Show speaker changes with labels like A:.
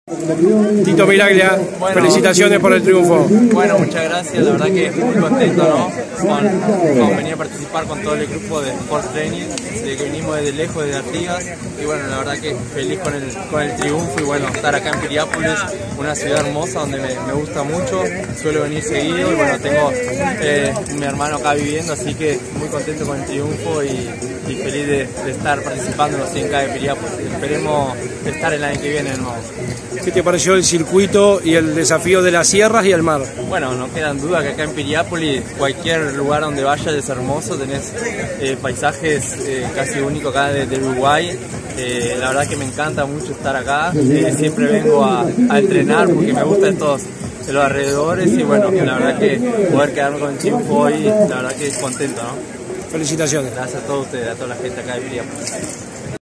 A: Tito Miraglia, bueno, felicitaciones por el triunfo.
B: Bueno, muchas gracias, la verdad que muy contento, ¿no? Con venir a participar con todo el grupo de Sport Training, de que vinimos desde lejos, desde Artigas, y bueno, la verdad que feliz con el triunfo y bueno, estar acá en Piriápolis, una ciudad hermosa donde me gusta mucho, suelo venir seguido y bueno, tengo mi hermano acá viviendo, así que muy contento con el triunfo y feliz de estar participando en los 100K de Piriápolis. Esperemos estar el año que viene de nuevo.
A: ¿Qué te pareció el circuito y el desafío de las sierras y el mar?
B: Bueno, no quedan dudas que acá en Piriápolis, cualquier lugar donde vayas es hermoso, tenés paisajes casi únicos acá de Uruguay. La verdad que me encanta mucho estar acá, siempre vengo a entrenar porque me gustan todos los alrededores y bueno, la verdad que poder quedarme con el triunfo hoy, la verdad que contento, ¿no?
A: Felicitaciones.
B: Gracias a todos ustedes, a toda la gente acá de Piriápolis.